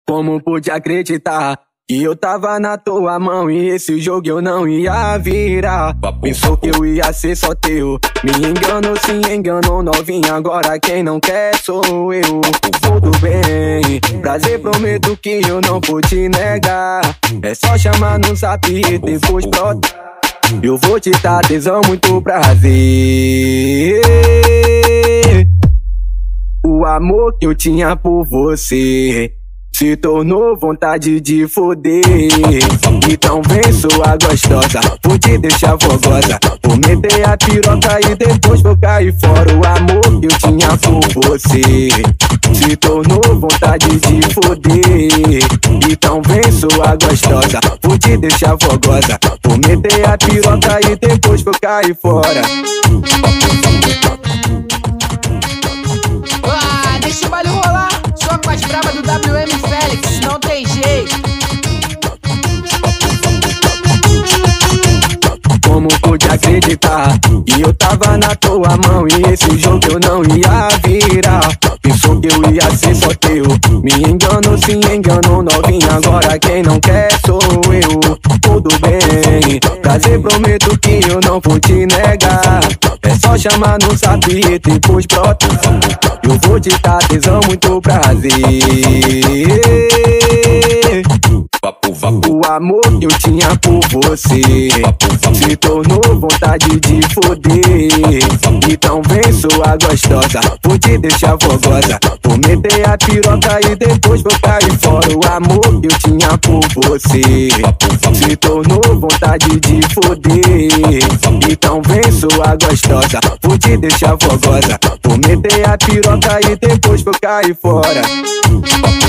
Como pude acreditar que eu tava na tua mão e esse jogo eu não ia virar? Pensou que eu ia ser só teu, me enganou, se enganou novinha, agora quem não quer sou eu. Tudo bem, prazer prometo que eu não vou te negar, é só chamar no zap e depois brota. Eu vou te dar tesão, muito prazer. O amor que eu tinha por você se tornou vontade de foder. Então vem, sua gostosa, vou te deixar fogosa, vou meter a piroca e depois vou cair fora. O amor que eu tinha por você se tornou vontade de foder. Então vem, sua gostosa, vou te deixar fogosa, vou meter a piroca e depois vou cair fora. Deixa o baile rolar, só com as bravas do WM Félix, não tem jeito. Como pude acreditar que eu tava na tua mão e esse jogo eu não ia virar? Pensou que eu ia ser só teu, me enganou, se enganou novinha, agora quem não quer sou eu. Tudo bem, prazer prometo que eu não vou te negar, é só chamar no zap e depois brota. Eu vou te dar tesão, muito prazer. O amor que eu tinha por você se tornou vontade de foder. Então vem, sua gostosa, vou te deixar fogosa, vou meter a piroca e depois vou cair fora. O amor que eu tinha por você se tornou vontade de foder. Então vem, sua gostosa, vou te deixar fogosa, vou meter a piroca e depois vou cair fora.